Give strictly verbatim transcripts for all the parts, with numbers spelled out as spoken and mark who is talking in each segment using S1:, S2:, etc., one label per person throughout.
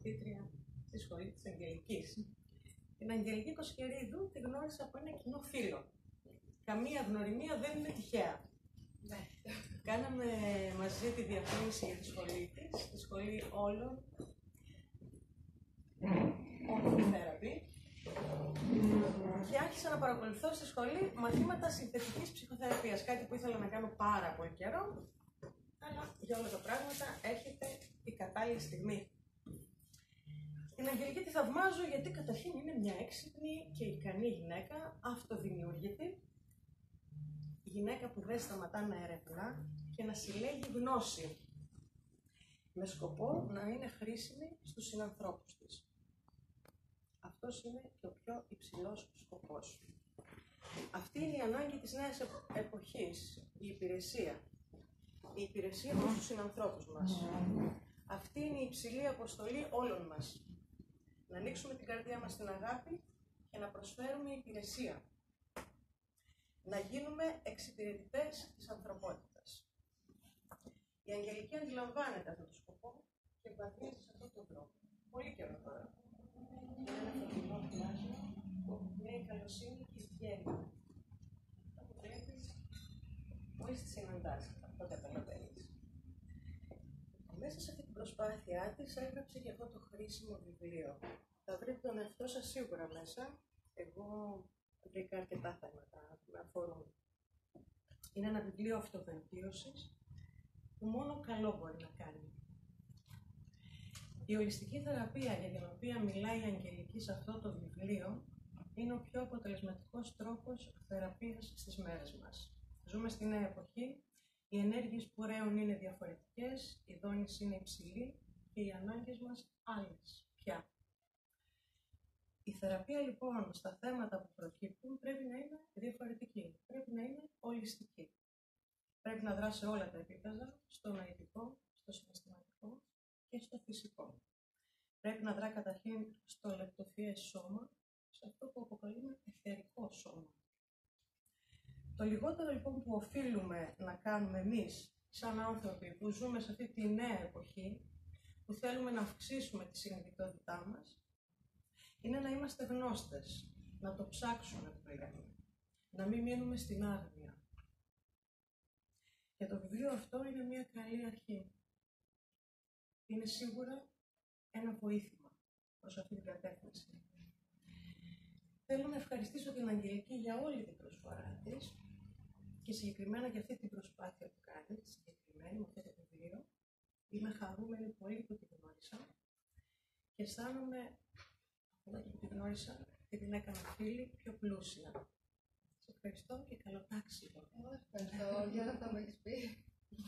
S1: μαθήτρια στη σχολή της Αγγελικής. Την Αγγελική Κοσχερίδου τη γνώρισα από ένα κοινό φίλο. Καμία γνωριμία δεν είναι τυχαία. Ναι. Κάναμε μαζί τη διαφήμιση για τη σχολή της, τη σχολή όλων, Therapy, και άρχισα να παρακολουθώ στη σχολή μαθήματα συνθετικής ψυχοθεραπείας, κάτι που ήθελα να κάνω πάρα πολύ καιρό, αλλά για όλα τα πράγματα έρχεται η κατάλληλη στιγμή. Την Αγγελική τη θαυμάζω γιατί καταρχήν είναι μια έξυπνη και ικανή γυναίκα, αυτοδημιούργητη, γυναίκα που δεν σταματά να ερευνά και να συλλέγει γνώση, με σκοπό να είναι χρήσιμη στους συνανθρώπους της. Αυτός είναι και ο πιο υψηλός σκοπός. Αυτή είναι η ανάγκη της νέας εποχής, η υπηρεσία. Η υπηρεσία προς τους συνανθρώπους μας. Αυτή είναι η υψηλή αποστολή όλων μας. Να ανοίξουμε την καρδιά μας στην αγάπη και να προσφέρουμε υπηρεσία. Να γίνουμε εξυπηρετητές της ανθρωπότητας. Η Αγγελική αντιλαμβάνεται αυτόν τον σκοπό και βαθίζει σε αυτόν τον τρόπο. Πολύ καιρό τώρα. Είναι ένα φωτεινό πλάσμα που λέει καλοσύνη και ευγένεια. Αυτό που βλέπεις μόλις τη συναντάς, αυτό καταλαβαίνεις. Μέσα σε αυτή την προσπάθειά της έγραψε και αυτό το χρήσιμο βιβλίο. Θα βρείτε τον εαυτό σας σίγουρα μέσα. Εγώ βρήκα αρκετά θέματα που με αφορούν. Είναι ένα βιβλίο αυτοβελτίωσης που μόνο καλό μπορεί να κάνει. Η ολιστική θεραπεία για την οποία μιλάει η Αγγελική σε αυτό το βιβλίο είναι ο πιο αποτελεσματικός τρόπος θεραπείας στις μέρες μας. Ζούμε στη νέα εποχή, οι ενέργειες που ρέουν είναι διαφορετικές, η δόνηση είναι υψηλή και οι ανάγκες μας άλλες πια. Η θεραπεία λοιπόν στα θέματα που προκύπτουν πρέπει να είναι διαφορετική, πρέπει να είναι ολιστική. Πρέπει να δράσει όλα τα επίπεδα, στο νοητικό, στο συναισθηματικό και στο φυσικό. Πρέπει να δρά καταρχήν στο λεπτοφυές σώμα, σε αυτό που αποκαλούμε αιθερικό σώμα. Το λιγότερο λοιπόν που οφείλουμε να κάνουμε εμείς, σαν άνθρωποι που ζούμε σε αυτή τη νέα εποχή, που θέλουμε να αυξήσουμε τη συνειδητότητά μας, είναι να είμαστε γνώστες, να το ψάξουμε που λέμε, να μην μείνουμε στην άγνοια. Και το βιβλίο αυτό είναι μια καλή αρχή. Είναι σίγουρα ένα βοήθημα προς αυτή την κατεύθυνση. Θέλω να ευχαριστήσω την Αγγελική για όλη την προσφορά της και συγκεκριμένα για αυτή την προσπάθεια που κάνει, συγκεκριμένη με αυτό το βιβλίο. Είμαι χαρούμενη πολύ που την γνώρισα και αισθάνομαι, όταν που την γνώρισα και την έκανα φίλη, πιο πλούσια. Σε ευχαριστώ και καλό τάξιδο.
S2: Εγώ ευχαριστώ για αυτά που έχεις πει.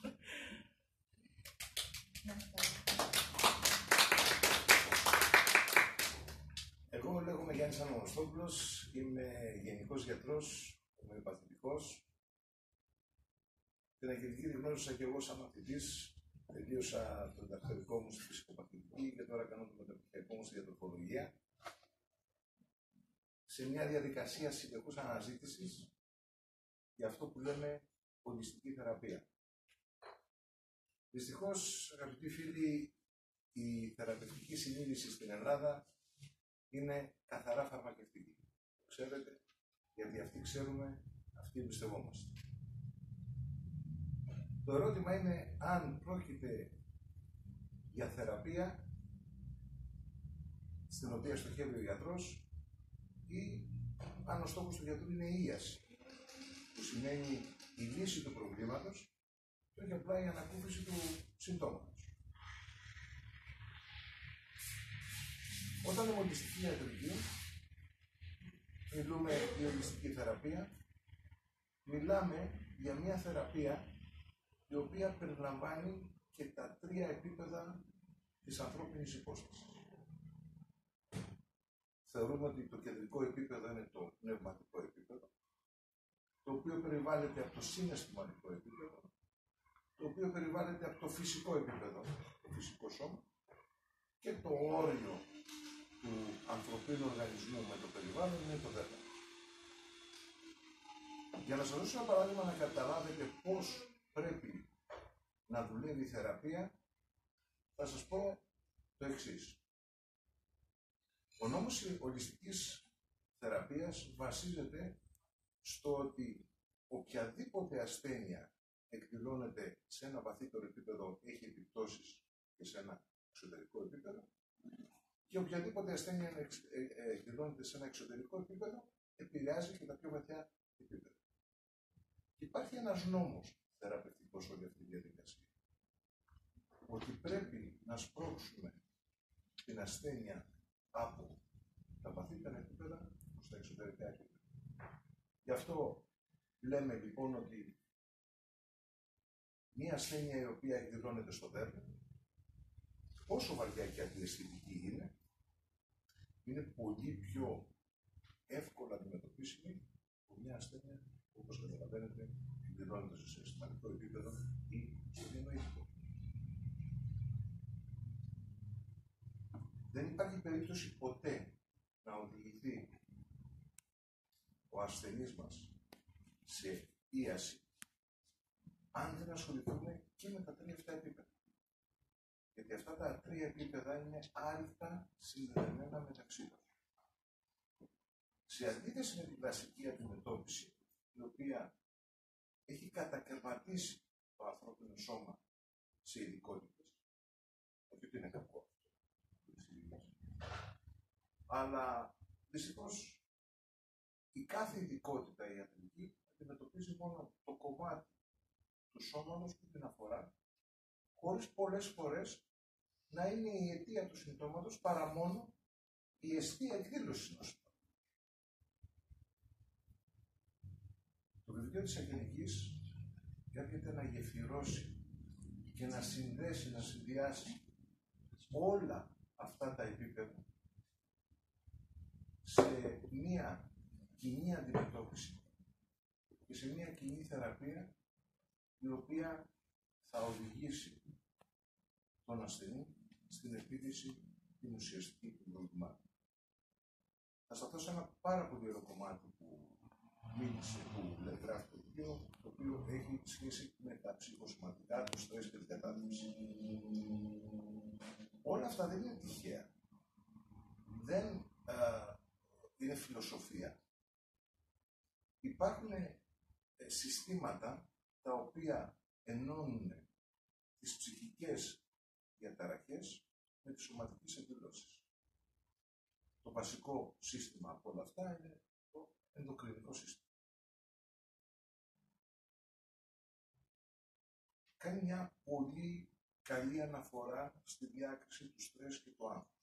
S3: Εγώ λέγομαι Γιάννης Αναγνωστόπουλος, είμαι γενικός γιατρός, ομοιοπαθητικός. Την Αγγελική τη γνώρισα και εγώ σαν μαθητής. Τελείωσα το διδακτορικό μου στη φυσικοπαθητική και τώρα κάνω το μεταπτυχιακό μου στη διατροφολογία. Σε μια διαδικασία συνεχούς αναζήτησης για αυτό που λέμε ολιστική θεραπεία. Δυστυχώς, αγαπητοί φίλοι, η θεραπευτική συνείδηση στην Ελλάδα είναι καθαρά φαρμακευτική. Ξέρετε, γιατί αυτοί ξέρουμε, αυτοί εμπιστευόμαστε. Το ερώτημα είναι αν πρόκειται για θεραπεία στην οποία στοχεύει ο γιατρός ή αν ο στόχος του γιατρού είναι η ίαση, που σημαίνει η λύση του προβλήματος και όχι απλά η ανακούφιση του συμπτώματος. Όταν λέμε ολιστική ιατρική, μιλούμε για ολιστική θεραπεία, μιλάμε για μια θεραπεία η οποία περιλαμβάνει και τα τρία επίπεδα της ανθρώπινης υπόστασης. Θεωρούμε ότι το κεντρικό επίπεδο είναι το πνευματικό επίπεδο, το οποίο περιβάλλεται από το συναισθηματικό επίπεδο, το οποίο περιβάλλεται από το φυσικό επίπεδο, το φυσικό σώμα, και το όριο του ανθρωπίνου οργανισμού με το περιβάλλον είναι το δέλτα. Για να σας δώσω ένα παράδειγμα να καταλάβετε πώς πρέπει να δουλεύει η θεραπεία, θα σας πω το εξής. Ο νόμος ολιστικής θεραπείας βασίζεται στο ότι οποιαδήποτε ασθένεια εκδηλώνεται σε ένα βαθύτερο επίπεδο έχει επιπτώσεις και σε ένα εξωτερικό επίπεδο και οποιαδήποτε ασθένεια εκδηλώνεται σε ένα εξωτερικό επίπεδο επηρεάζει και τα πιο βαθιά επίπεδα. Υπάρχει ένας νόμος θεραπευτικός όλη αυτή τη διαδικασία. Ότι πρέπει να σπρώξουμε την ασθένεια από τα βαθύτερα επίπεδα προς τα εξωτερικά επίπεδα. Γι' αυτό λέμε λοιπόν ότι μία ασθένεια η οποία εκδηλώνεται στο δέρμα, όσο βαριά και αντιαισθητική είναι, είναι πολύ πιο εύκολα αντιμετωπίσιμη από μια ασθένεια, όπως καταλαβαίνετε, εκδηλώνεται σε συστηματικό επίπεδο ή στο διανοητικό. Δεν υπάρχει περίπτωση ποτέ να οδηγηθεί ο ασθενής μας σε ίαση αν δεν ασχοληθούμε και με τα τρία αυτά επίπεδα. Γιατί αυτά τα τρία επίπεδα είναι άρρηκτα συνδεδεμένα μεταξύ τους. Σε αντίθεση με την κλασική αντιμετώπιση, η οποία έχει κατακαιρματίσει το ανθρώπινο σώμα σε ειδικότητες, όχι ότι είναι κακό αυτό, αλλά δυστυχώς η κάθε ειδικότητα ιατρική αντιμετωπίζει μόνο το κομμάτι του σώματος που την αφορά, χωρίς πολλές φορές να είναι η αιτία του συμπτώματος παρά μόνο η αιστεία εκδήλωση ενός συμπτώματος. Το βιβλίο της Αγγελικής έρχεται να γεφυρώσει και να συνδέσει, να συνδυάσει όλα αυτά τα επίπεδα σε μία κοινή αντιμετώπιση και σε μία κοινή θεραπεία η οποία θα οδηγήσει τον ασθενή στην επίλυση την ουσιαστική του προβλημάτων. Θα σταθώ σε ένα πάρα πολύ ωραίο κομμάτι που μίλησε, που γράφει το βιβλίο, το οποίο έχει σχέση με τα ψυχοσωματικά, το στρες και την κατάθλιψη. Όλα αυτά δεν είναι τυχαία. Δεν α, είναι φιλοσοφία. Υπάρχουν ε, συστήματα τα οποία ενώνουν τις ψυχικές διαταραχές με τις σωματικές εκδηλώσεις. Το βασικό σύστημα από όλα αυτά είναι το ενδοκρινικό σύστημα. Κάνει μια πολύ καλή αναφορά στη διάκριση του στρες και του άγχους.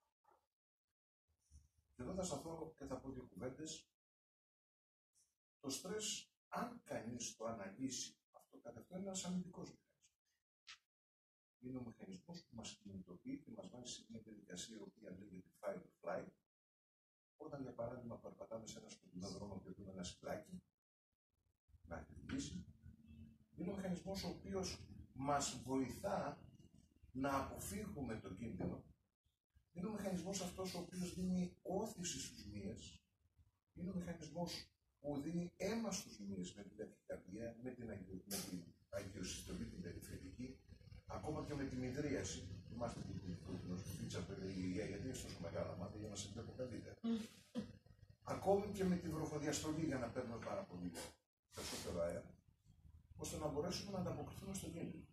S3: Και εδώ θα σταθώ και θα πω δύο κουβέντες. Το στρες, αν κανείς το αναλύσει, αυτό καθ' αυτό είναι ένας αμυντικός μηχανισμός. Είναι ο μηχανισμός που μας κινητοποιεί και μας βάζει σε μια διαδικασία η οποία λέγεται fight or flight. Όταν, για παράδειγμα, περπατάμε σε ένα σκοτεινό δρόμο και δούμε ένα σιπλάκι, να χτυπήσει, είναι ο μηχανισμός ο οποίος μας βοηθά να αποφύγουμε τον κίνδυνο. Είναι ο μηχανισμός αυτός ο οποίος δίνει όθηση στους μύες. Είναι ο μηχανισμός που δίνει αίμα στους μύες με την ταχυκαρδία, με την, αγιο, με την αγιοσυστολή, την περιφερική, ακόμα και με την ιδρύαση. Θυμάστε την φίτσα περιλία, γιατί είναι τόσο μεγάλα μάτια για να σε βλέπω καλύτερα. Ακόμη και με τη βροχοδιαστολή για να παίρνουμε πάρα πολύ περισσότερο αέρα, ώστε να μπορέσουμε να ανταποκριθούμε στον κίνδυνο.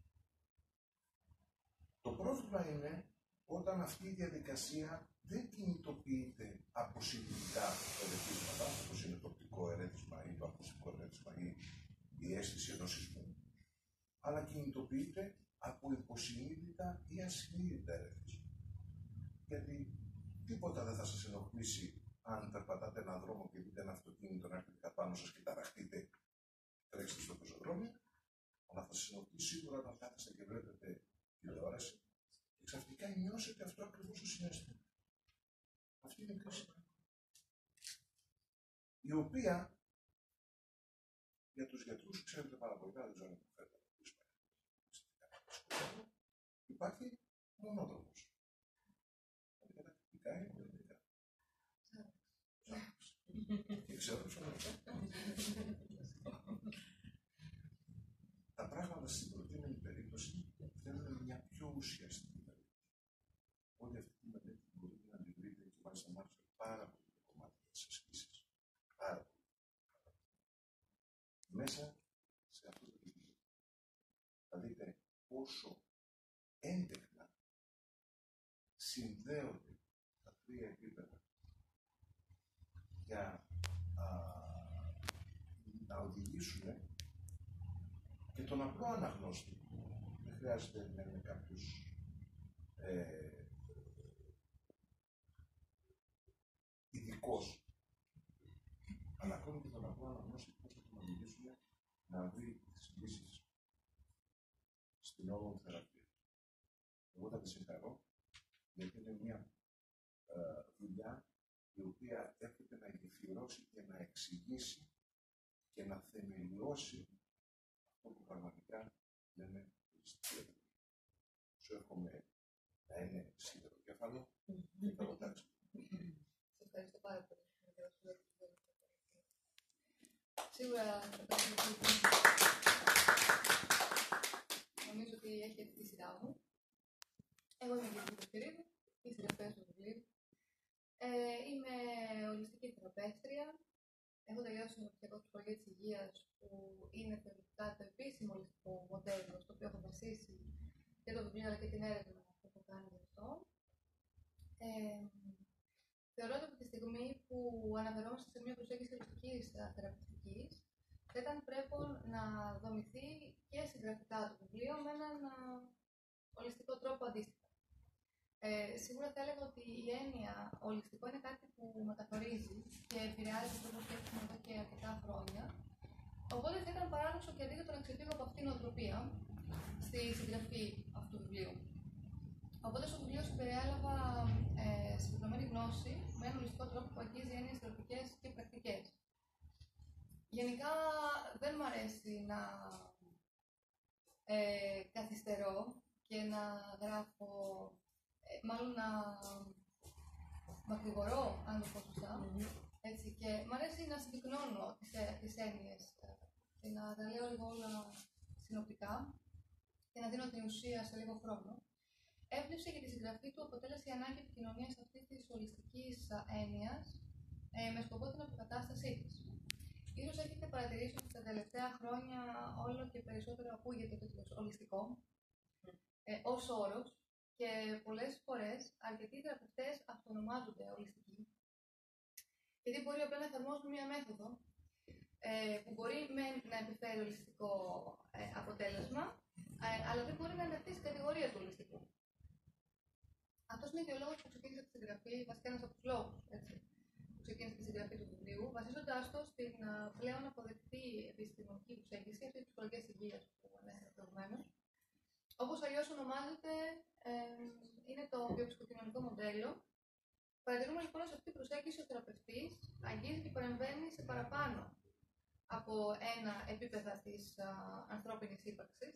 S3: Το πρόβλημα είναι όταν αυτή η διαδικασία δεν κινητοποιείται από συλλογικά ερεθίσματα, όπως είναι το οπτικό ερέθισμα ή το ακουστικό ερέθισμα ή η αίσθηση ενός σεισμού, αλλά κινητοποιείται από υποσυνείδητα ή ασυνείδητα ερέθισματα. Γιατί τίποτα δεν θα σας ενοχλήσει αν περπατάτε έναν δρόμο και δείτε ένα αυτοκίνητο να έρχεται πάνω σας και ταραχτείτε, τρέξτε στο πεζοδρόμιο, αλλά θα σας ενοχλήσει σίγουρα όταν κάθεστε και βλέπετε τηλεόραση και ξαφνικά νιώσετε αυτό ακριβώς το συνέστημα. Αυτή είναι η κρίση. Η οποία για τους γιατρούς, ξέρετε πάρα πολύ καλά, δεν ξέρω αν φέρετε υπάρχει μονόδρομος. Δηλαδή κατακτητικά είναι πολιτικά. Και ξέρω ψωματικά. Τα πράγματα στην προτείνομη περίπτωση θέλουν μια πιο ουσιαστική περίπτωση. Όλη αυτή τη μελέτη μπορείτε να την βρείτε πόσο έντεχνα συνδέονται τα τρία επίπεδα για α, να οδηγήσουν και τον απλό αναγνώστη. Δεν χρειάζεται να είναι κάποιος ε, ειδικός, αλλά ακόμη και τον απλό αναγνώστη πώς θα τον οδηγήσουν να βρει τις λύσεις στην όρμο θεραπεία. Εγώ θα τη συγχαρώ, γιατί είναι μια ε, δουλειά η οποία έρχεται να γεφυρώσει και να εξηγήσει και να θεμελιώσει αυτό που πραγματικά λέμε στην Ελλάδα. Σου εύχομαι να είναι σίδερο κέφαλο και καλό τάξη.
S2: Σας ευχαριστώ πάρα πολύ. Σίγουρα θα πρέπει να νομίζω ότι έχει έρθει τη σειρά μου. Εγώ είμαι η Γιώργη Σπυρίδου, η συγγραφέα του βιβλίου. Ε, είμαι ολιστική θεραπεύτρια. Έχω τελειώσει στο Νοτιωτικό Σχολείο της Υγείας, που είναι θεωρητικά το επίσημο ολιστικό μοντέλο στο οποίο έχω βασίσει και το βιβλίο αλλά και την έρευνα που έχω κάνει γι' αυτό. Ε, θεωρώ ότι από τη στιγμή που αναφερόμαστε σε μια προσέγγιση ολιστικής θεραπευτικής, θα ήταν πρέπει να δομηθεί και συγγραφικά το βιβλίο με έναν ολιστικό τρόπο αντίστοιχα. Ε, σίγουρα θα έλεγα ότι η έννοια ολιστικό είναι κάτι που μεταχωρίζει και επηρεάζει το τρόπο σκέψης εδώ και αρκετά χρόνια. Οπότε θα ήταν παράδοξο και αντίθετο να ξεφύγω από αυτήν την οτροπία στη συγγραφή αυτού του βιβλίου. Οπότε στο βιβλίο συμπεριέλαβα ε, συγκεκριμένη γνώση με έναν ολιστικό τρόπο που αγγίζει έννοιες θεωρητικές και πρακτικές. Γενικά δεν μου αρέσει να ε, καθυστερώ και να γράφω, ε, μάλλον να μακρηγορώ, αν το πω σωστά, έτσι, και μου αρέσει να συμπυκνώνω τις, τις έννοιες και να τα λέω λίγο όλα συνοπτικά και να δίνω την ουσία σε λίγο χρόνο. Έμπνευση για τη συγγραφή του αποτέλεσε η ανάγκη επικοινωνίας αυτής της ολιστικής έννοιας ε, με σκοπό την αποκατάστασή της. Ίσως έχετε παρατηρήσει ότι τα τελευταία χρόνια όλο και περισσότερο ακούγεται το τίτλος ολιστικό ε, ως όρος και πολλές φορές αρκετοί θεραπευτές αυτονομάζονται ολιστικοί. Γιατί μπορεί απλά να εφαρμόσουν μια μέθοδο ε, που μπορεί με, να επιφέρει ολιστικό ε, αποτέλεσμα, ε, αλλά δεν μπορεί να ενταχθεί στις κατηγορίες του ολιστικού. Αυτός είναι και ο λόγος που ξεκίνησε τη συγγραφή, βασικά ένας από τους λόγους, έτσι, που ξεκίνησε τη συγγραφή του βιβλίου, βασίζοντάς το στην uh, πλέον αποδεκτή επιστημονική προσέγγιση αυτή τη ψυχολογίας υγείας που ανέφερα προηγουμένως. Όπως αλλιώς ονομάζεται, ε, είναι το βιοψυχοκοινωνικό μοντέλο. Παρατηρούμε λοιπόν σε αυτή την προσέγγιση ο θεραπευτής αγγίζει και παρεμβαίνει σε παραπάνω από ένα επίπεδο της uh, ανθρώπινης ύπαρξης.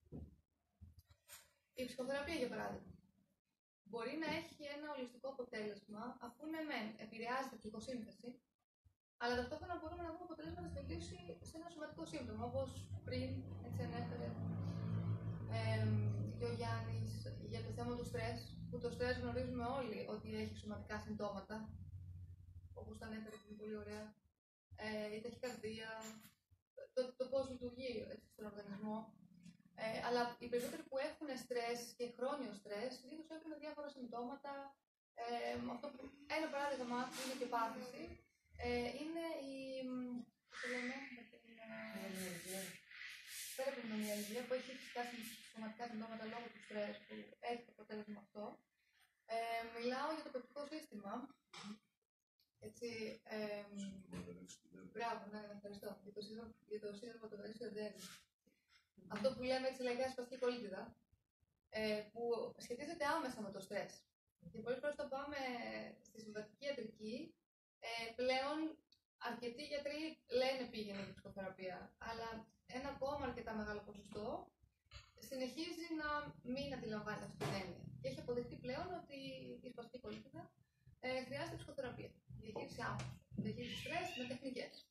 S2: Η ψυχοθεραπεία, για παράδειγμα, μπορεί να έχει ένα ολιστικό αποτέλεσμα, αφού ναι, μεν επηρεάζει την ψυχοσύνθεση, αλλά ταυτόχρονα μπορούμε να δούμε αποτελέσματα στη λύση σε ένα σωματικό σύμπτωμα, όπως πριν έτσι ανέφερε ε, και ο Γιάννης για το θέμα του στρες, που το στρες γνωρίζουμε όλοι ότι έχει σωματικά συμπτώματα, όπως τα ανέφερε πριν πολύ ωραία, ε, η ταχυκαρδία, το, το πώς λειτουργεί έτσι, στον οργανισμό. Ε, αλλά οι περισσότεροι που έχουν στρες και χρόνιο στρες, συνήθως έχουν διάφορα συμπτώματα. Ε, αυτό που, ένα παράδειγμα που είναι και πάθηση, ε, είναι η. Το λέμε με την. Πέρα από την ομοιαλγία που έχει φυσικά σωματικά συμπτώματα λόγω του στρες, που έχει το αποτέλεσμα αυτό. Ε, μιλάω για το πεπτικό σύστημα. Έτσι. Ε, μπράβο, ναι, ευχαριστώ. Για το σύνδρομο του Βαρύσιου Εντέρου. Αυτό που λέμε έτσι λαϊκά σπαστική κολίτιδα, ε, που σχετίζεται άμεσα με το στρες. Και πολλές φορές όταν πάμε στη συμβατική ιατρική, ε, πλέον αρκετοί γιατροί λένε πήγαινε για ψυχοθεραπεία, αλλά ένα ακόμα αρκετά μεγάλο ποσοστό συνεχίζει να μην αντιλαμβάνεται αυτή την έννοια. Και έχει αποδειχτεί πλέον ότι η σπαστική κολίτιδα ε, χρειάζεται ψυχοθεραπεία. Διαχείριση άγχους, διαχείριση στρες με τεχνικές.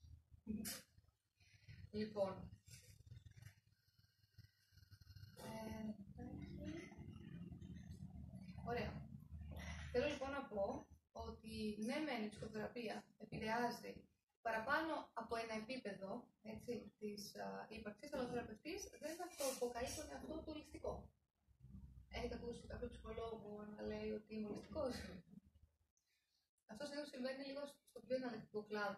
S2: Λοιπόν, Ε, ωραία. Θέλω λοιπόν να πω ότι ναι, μεν η ψυχοθεραπεία επηρεάζει παραπάνω από ένα επίπεδο έτσι, της ύπαρξης, αλλά ο θεραπευτής δεν θα το αποκαλεί τον εαυτό του ολιστικό. Έχετε ακούσει κάποιο ψυχολόγο να λέει ότι είμαι ολιστικός? Αυτό συνήθως συμβαίνει λίγο στο πιο αναλυτικό κλάδο.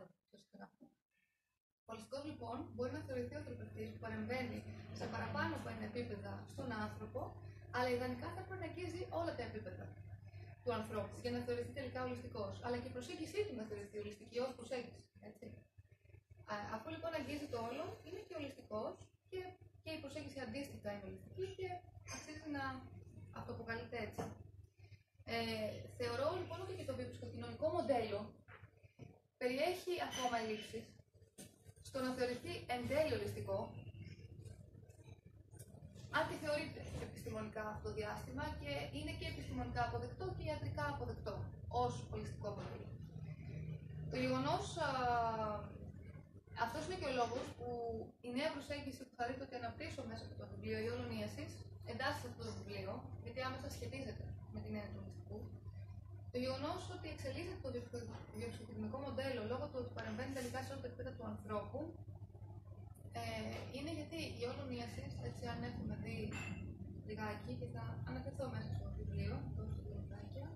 S2: Ο ολιστικός λοιπόν μπορεί να θεωρηθεί ο θεραπευτής που παρεμβαίνει σε παραπάνω από ένα επίπεδα στον άνθρωπο, αλλά ιδανικά θα πρέπει να αγγίζει όλα τα επίπεδα του ανθρώπου για να θεωρηθεί τελικά ολιστικός. Αλλά και η προσέγγιση του να θεωρηθεί ολιστική ως προσέγγιση. Έτσι. Α, αφού λοιπόν αγγίζει το όλο, είναι και ολιστικός και, και η προσέγγιση αντίστοιχα είναι ολιστική και αξίζει να αυτοαποκαλείται έτσι. Ε, θεωρώ λοιπόν ότι και το βιοψυχοκοινωνικό μοντέλο περιέχει ακόμα ελλείψεις στο να θεωρηθεί εν τέλει ολιστικό, αν και θεωρείται επιστημονικά αυτό το διάστημα και είναι και επιστημονικά αποδεκτό και ιατρικά αποδεκτό ως ολιστικό μοντέλο. Το γεγονός, αυτός είναι και ο λόγος που η νέα προσέγγιση που θα δείτε ότι αναπτύσσω μέσα από το βιβλίο «Η Ολονίασης» εντάσσεται σε αυτό το βιβλίο, γιατί άμεσα σχετίζεται με την έννοια του ολιστικού. Το γεγονός ότι εξελίσσεται το βιοψυχοκοινωνικό μοντέλο λόγω του ότι παρεμβαίνει τελικά σε όλα τα επίπεδα του ανθρώπου, ε, είναι γιατί η Ολονίασης, έτσι αν έχουμε δει λιγάκι, και θα αναφερθώ μέσα στο βιβλίο, εδώ στο βιβλιοτάκια.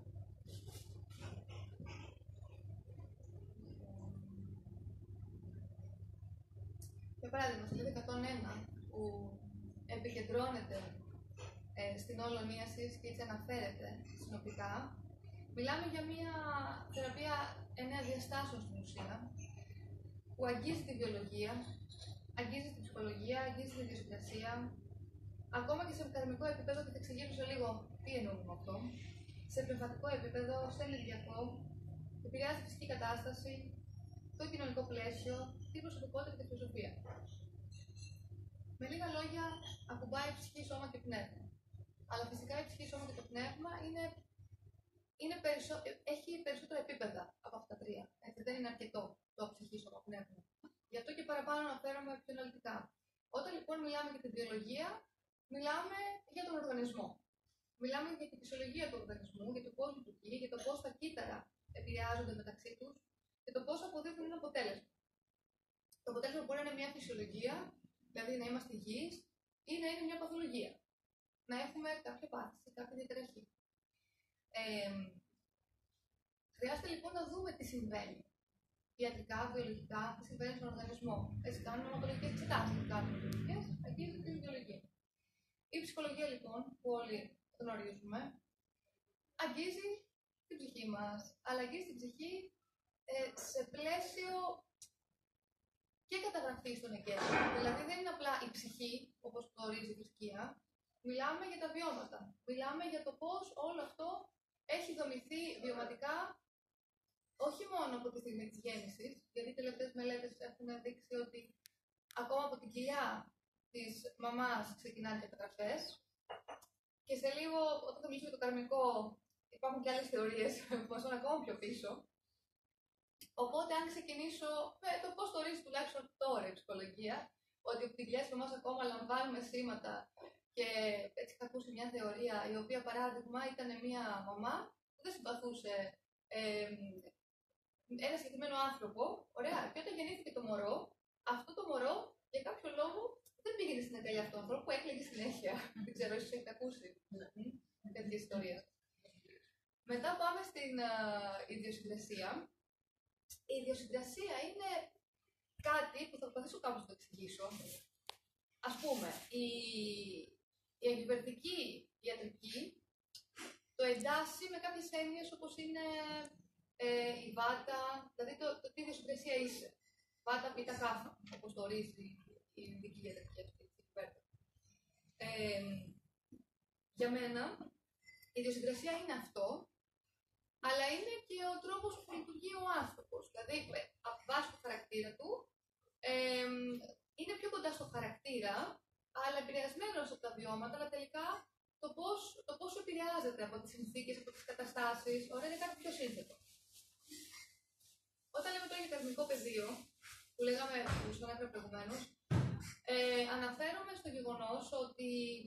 S2: Για παράδειγμα, στο εκατόν ένα που επικεντρώνεται ε, στην Ολονίασης και έτσι αναφέρεται συνοπτικά, μιλάμε για μια θεραπεία εννέα διαστάσεων στην ουσία, που αγγίζει τη βιολογία, αγγίζει την ψυχολογία, αγγίζει την ιδιοσυγκρασία, ακόμα και σε καρμικό επίπεδο, και θα εξηγήσω σε λίγο τι εννοούμε με αυτό, σε πνευματικό επίπεδο, σε ενεργειακό, επηρεάζει τη φυσική κατάσταση, το κοινωνικό πλαίσιο, την προσωπικότητα και τη φιλοσοφία. Με λίγα λόγια, ακουμπάει ψυχή, σώμα και πνεύμα. Αλλά φυσικά η ψυχή, σώμα και το πνεύμα είναι, είναι περισσο... έχει περισσότερα επίπεδα από αυτά τα τρία. Έτσι, δεν είναι αρκετό το ψυχή, σώμα, πνεύμα. Γι' αυτό και παραπάνω αναφέρομαι πιο αναλυτικά. Όταν λοιπόν μιλάμε για την βιολογία, μιλάμε για τον οργανισμό. Μιλάμε για τη φυσιολογία του οργανισμού, για το πώς λειτουργεί, για το πώς τα κύτταρα επηρεάζονται μεταξύ τους και το πώς αποδίδουν ένα αποτέλεσμα. Το αποτέλεσμα μπορεί να είναι μια φυσιολογία, δηλαδή να είμαστε υγιείς, ή να είναι μια παθολογία. Να έχουμε κάποια πάθηση, κάποια διαταραχή. Ε, χρειάζεται λοιπόν να δούμε τι συμβαίνει. Ιατρικά, βιολογικά, τι συμβαίνει στον οργανισμό. Έτσι κάνουμε οματολογικές εξετάσεις. Κάνουμε βιολογικές, αγγίζει την βιολογία. Η ψυχολογία λοιπόν, που όλοι γνωρίζουμε, αγγίζει την ψυχή μας, αλλά αγγίζει την ψυχή ε, σε πλαίσιο και καταγραφή στον εγκέφαλο. Δηλαδή δεν είναι απλά η ψυχή, όπως το ορίζει η θρησκεία. Μιλάμε για τα βιώματα. Μιλάμε για το πώς όλο αυτό έχει δομηθεί βιωματικά, όχι μόνο από τη στιγμή της γέννησης, γιατί οι τελευταίες μελέτες έχουν δείξει ότι ακόμα από την κοιλιά της μαμάς ξεκινάνε οι καταγραφές. Και σε λίγο, όταν θα μιλήσουμε για το καρμικό, υπάρχουν και άλλες θεωρίες που μας πάνε ακόμα πιο πίσω. Οπότε, αν ξεκινήσω με το πώς το ορίζει τουλάχιστον τώρα η ψυχολογία, ότι από την κοιλιά της μαμάς ακόμα λαμβάνουμε σήματα, και έτσι είχα ακούσει μια θεωρία, η οποία παράδειγμα ήταν μια μαμά που δεν συμπαθούσε ε, ένα συγκεκριμένο άνθρωπο, ωραία, και όταν γεννήθηκε το μωρό, αυτό το μωρό για κάποιο λόγο δεν πήγαινε στην αγκαλιά αυτού του ανθρώπου, που έκλαιγε συνέχεια. Δεν ξέρω, ίσως έχετε ακούσει τέτοιες ιστορίες. Μετά πάμε στην uh, ιδιοσυγκρασία. Η ιδιοσυγκρασία είναι κάτι που θα προσπαθήσω κάπως να το εξηγήσω. Ας πούμε, η, η εγκυβερνητική ιατρική το εντάσσει με κάποιες έννοιες όπως είναι ε, η βάτα, δηλαδή το, το τι ιδιοσυγκρασία είσαι. Βάτα πίτα κάφα, όπως το ορίζει η ειδική ιατρική ιατρική. Ε, για μένα, η ιδιοσυγκρασία είναι αυτό, αλλά είναι και ο τρόπος που λειτουργεί ο άνθρωπος. Δηλαδή, από βάση του χαρακτήρα του, ε, είναι πιο κοντά στο χαρακτήρα, αλλά επηρεασμένος από τα βιώματα, αλλά τελικά το πώς, το πώς επηρεάζεται από τις συνθήκες, από τις καταστάσεις, ωραία, είναι κάτι πιο σύνθετο. Όταν λέμε τώρα για καρμικό πεδίο, που λέγαμε, που στον έφερα προηγουμένως, ε, αναφέρομαι στο γεγονός ότι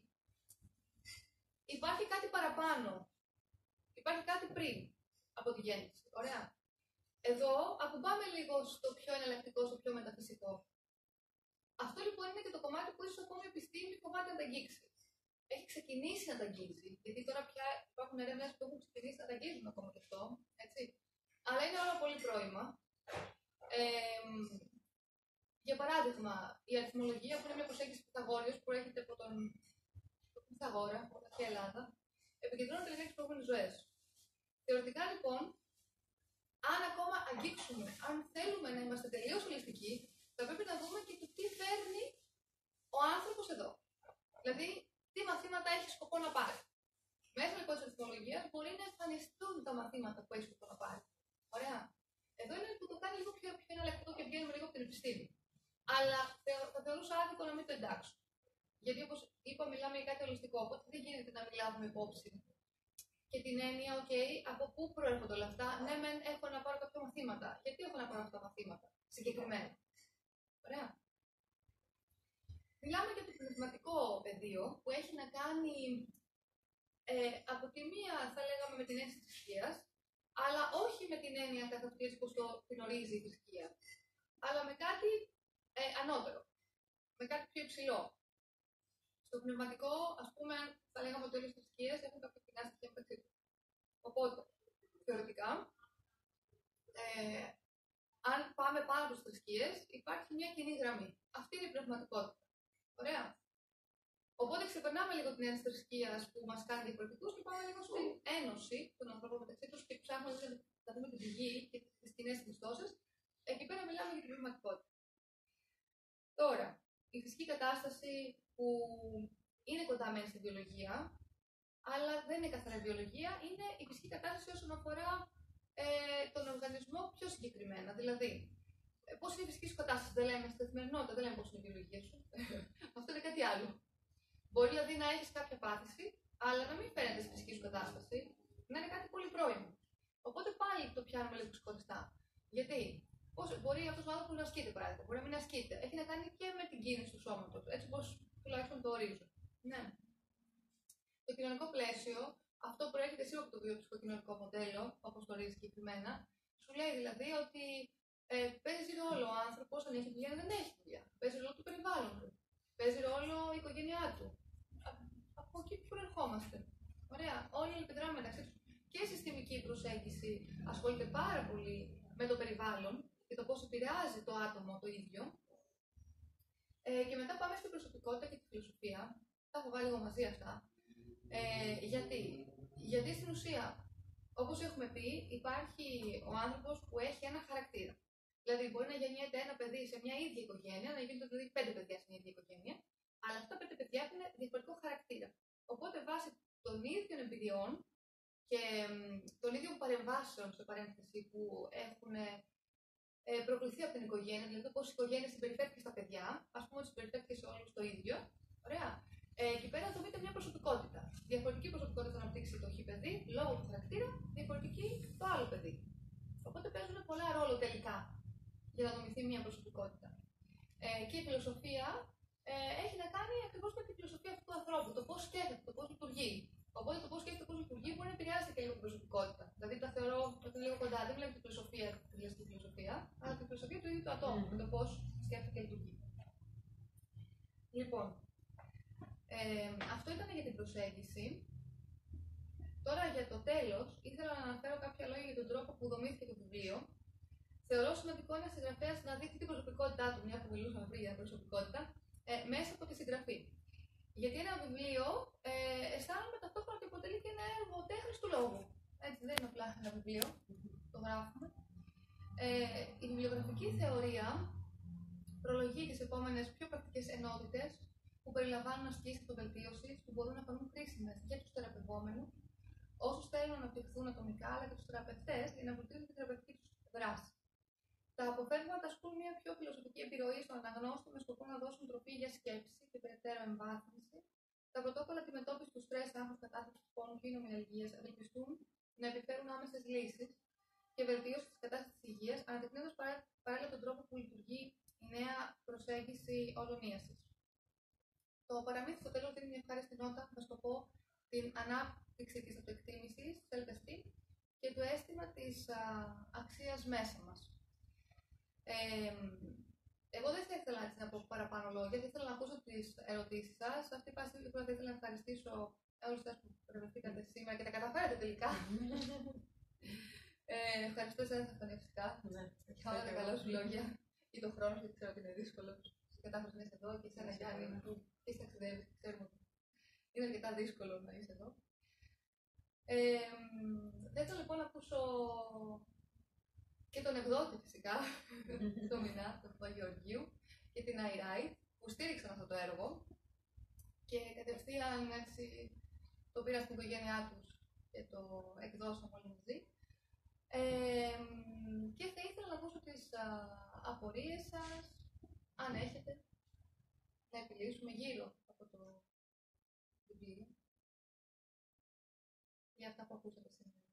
S2: υπάρχει κάτι παραπάνω. Υπάρχει κάτι πριν από τη γέννηση. Ωραία. Εδώ ακουμπάμε λίγο στο πιο εναλλακτικό, στο πιο μεταφυσικό. Αυτό λοιπόν είναι και το κομμάτι που ίσως ακόμα η επιστήμη φοβάται να τα αγγίξει. Έχει ξεκινήσει να τα αγγίζει, γιατί τώρα πια υπάρχουν έρευνες που έχουν ξεκινήσει να τα αγγίζουν ακόμα και αυτό, έτσι. Αλλά είναι όλα πολύ πρώιμα. Ε, για παράδειγμα, η αριθμολογία που είναι μια προσέγγιση Πυθαγόριος που έρχεται από τον Πυθαγόρα, από την αρχαία Ελλάδα, επικεντρώνεται τελικά στις προηγούμενες ζωές. Θεωρητικά λοιπόν, αν ακόμα αγγίξουμε, αν θέλουμε να είμαστε τελείως ολιστικοί, θα πρέπει να δούμε και το τι φέρνει ο άνθρωπος εδώ. Δηλαδή, τι μαθήματα έχει σκοπό να πάρει. Μέσα λοιπόν τη αριθμολογία μπορεί να εμφανιστούν τα μαθήματα που έχει σκοπό να πάρει. Ωραία. Εδώ είναι που το κάνει λίγο πιο, πιο εναλλακτικό και βγαίνουμε λίγο από την επιστήμη. Αλλά θα θεωρούσα άδικο να μην το εντάξω. Γιατί όπως είπα, μιλάμε για κάτι ολιστικό. Οπότε δεν γίνεται να μην λάβουμε υπόψη και την έννοια, OK, από πού προέρχονται όλα αυτά. Ναι, μεν έχω να πάρω κάποια μαθήματα. Γιατί έχω να πάρω αυτά τα μαθήματα συγκεκριμένα. Ωραία. Μιλάμε για το πνευματικό πεδίο που έχει να κάνει ε, από τη μία, θα λέγαμε, με την έννοια της θρησκείας, αλλά όχι με την έννοια καθ' αυτής που το την ορίζει η θρησκεία, αλλά με κάτι ε, ανώτερο, με κάτι πιο υψηλό. Στο πνευματικό, ας πούμε, θα λέγαμε ότι όλες οι θρησκείες έχουν κάποια κοινά στοιχεία μεταξύ τους. Οπότε, θεωρητικά, ε, αν πάμε πάνω από τις θρησκείες, υπάρχει μια κοινή γραμμή. Αυτή είναι η πνευματικότητα. Ωραία. Οπότε ξεπερνάμε λίγο την έννοια της θρησκείας που μας κάνει διαφορετικούς και πάμε λίγο στην ένωση των ανθρώπων μεταξύ τους και ψάχνουμε να δούμε την πηγή και τις κοινές συνιστώσεις. Εκεί πέρα μιλάμε για την πνευματικότητα. Τώρα, η φυσική κατάσταση που είναι κοντά μεν στην βιολογία, αλλά δεν είναι καθαρά βιολογία, είναι η φυσική κατάσταση όσον αφορά ε, τον οργανισμό πιο συγκεκριμένα. Δηλαδή, πώς είναι η φυσική σου κατάσταση, δεν λέμε στην καθημερινότητα, δεν λέμε πώς είναι η βιολογία σου. Αυτό είναι κάτι άλλο. Μπορεί δηλαδή να έχεις κάποια πάθηση, αλλά να μην φαίνεται στη φυσική σου κατάσταση, να είναι κάτι πολύ πρώιμο. Οπότε πάλι το πιάνουμε λίγο ξεχωριστά. Γιατί πώς μπορεί αυτός ο άνθρωπος να ασκείται, παράδειγμα, μπορεί να μην ασκείται. Έχει να κάνει και με την κίνηση του σώματος, έτσι όπως τουλάχιστον το ορίζω. Ναι. Το κοινωνικό πλαίσιο, αυτό προέρχεται σίγουρα από το βιοψυχοκοινωνικό μοντέλο, όπως το ορίζει συγκεκριμένα, σου λέει δηλαδή ότι ε, παίζει ρόλο ο άνθρωπος αν έχει δουλειά ή δεν έχει δουλειά. Παίζει ρόλο το περιβάλλον του. Παίζει ρόλο η οικογένειά του. Από εκεί που προερχόμαστε. Ωραία. Όλοι επιδράμε μεταξύ τους. Και η συστημική προσέγγιση ασχολείται πάρα πολύ με το περιβάλλον και το πώς επηρεάζει το άτομο το ίδιο. Ε, και μετά πάμε στην προσωπικότητα και τη φιλοσοφία. Τα έχω βάλει λίγο μαζί αυτά. Ε, γιατί? Γιατί στην ουσία, όπως έχουμε πει, υπάρχει ο άνθρωπος που έχει ένα χαρακτήρα. Δηλαδή, μπορεί να γεννιέται ένα παιδί σε μια ίδια οικογένεια, να γίνονται δηλαδή πέντε παιδιά σε μια ίδια οικογένεια, αλλά αυτά τα πέντε παιδιά έχουν διαφορετικό χαρακτήρα. Οπότε, βάσει των ίδιων εμπειριών και των ίδιων παρεμβάσεων, σε παρένθεση, που έχουν ε, προκληθεί από την οικογένεια, δηλαδή πώς η οικογένεια συμπεριφέρθηκε στα παιδιά, ας πούμε ότι συμπεριφέρθηκε σε όλους το ίδιο. Ωραία. Ε, εκεί πέρα δομείται μια προσωπικότητα. Διαφορετική προσωπικότητα θα αναπτύξει το χ παιδί, λόγω του χαρακτήρα, διαφορετική το άλλο παιδί. Οπότε παίζουν πολλά ρόλο τελικά για να δομηθεί μια προσωπικότητα. Ε, και η φιλοσοφία ε, έχει να κάνει ακριβώς με τη φιλοσοφία αυτού του ανθρώπου, το πώς σκέφτεται, το πώς λειτουργεί. Οπότε το πώς σκέφτεται, το πώς λειτουργεί μπορεί να επηρεάσει και λίγο την προσωπικότητα. Δηλαδή τα θεωρώ ότι είναι λίγο κοντά. Δεν βλέπω τη φιλοσοφία, τη λογική φιλοσοφία, αλλά τη φιλοσοφία του ίδιου του ατόμου, mm-hmm. το πώς σκέφτεται και λειτουργεί. Λοιπόν, ε, αυτό ήταν για την προσέγγιση. Τώρα για το τέλος, ήθελα να αναφέρω κάποια λόγια για τον τρόπο που δομήθηκε το βιβλίο. Θεωρώ σημαντικό ένα συγγραφέα να δείχνει την προσωπικότητά του, μια που μιλούσαμε πριν για προσωπικότητα, ε, μέσα από τη συγγραφή. Γιατί ένα βιβλίο ε, αισθάνομαι ταυτόχρονα ότι αποτελεί και ένα έργο τέχνης του λόγου. Έτσι, δεν είναι απλά ένα βιβλίο, το γράφουμε. Ε, η βιβλιογραφική θεωρία προλογεί τις επόμενες πιο πρακτικές ενότητες που περιλαμβάνουν ασκήσεις αυτοβελτίωσης που μπορούν να φανούν χρήσιμες για τους θεραπευόμενους, όσους θέλουν να αναπτυχθούν ατομικά, αλλά και τους θεραπευτές για να βελτιώσουν τη θεραπευτική τους δράση. Τα αποφεύγματα ασκούν μια πιο φιλοσοφική επιρροή στον αναγνώστη με σκοπό να δώσουν τροφή για σκέψη και περαιτέρω εμβάθυνση. Τα πρωτόκολλα αντιμετώπισης του στρες, άγχους, κατάθλιψης, πόνου και νομιαλγίας ευελπιστούν να επιφέρουν άμεσες λύσεις και βελτίωση της κατάστασης της υγείας, αναδεικνύοντας παράλληλα τον τρόπο που λειτουργεί η νέα προσέγγιση ολονίασης. Το παραμύθι στο τέλος δίνει μια ευχάριστη νότα με σκοπό την ανάπτυξη της αυτοεκτίμησης, self-esteem, και το αίσθημα της α, αξίας μέσα μας. Ε, εγώ δεν θα ήθελα έτσι να πω παραπάνω λόγια, θα ήθελα να ακούσω τις ερωτήσεις σας. Αυτή πάση θα ήθελα να ευχαριστήσω όλους σας που παρευρεθήκατε σήμερα και τα καταφέρατε τελικά. ε, ευχαριστώ εσένα φυσικά για όλα τα καλά σου λόγια ή τον χρόνο, γιατί ξέρω ότι είναι δύσκολο. Κατάφερες να είσαι εδώ και εσένα Γιάννη που είσαι ταξιδεύεις, ξέρουμε ότι είναι αρκετά δύσκολο να είσαι εδώ. Ε, θα ήθελα λοιπόν να ακούσω και τον εκδότη φυσικά, το Μινά, τον Παπαγεωργίου και την ΑΙΡΑΙ που στήριξαν αυτό το έργο και κατευθείαν έτσι το πήραν στην οικογένειά τους και το εκδώσαν όλοι μαζί. Ε, και θα ήθελα να ακούσω τις α, απορίες σας, αν έχετε, να επιλύσουμε γύρω από το βιβλίο για αυτά που ακούσατε σήμερα.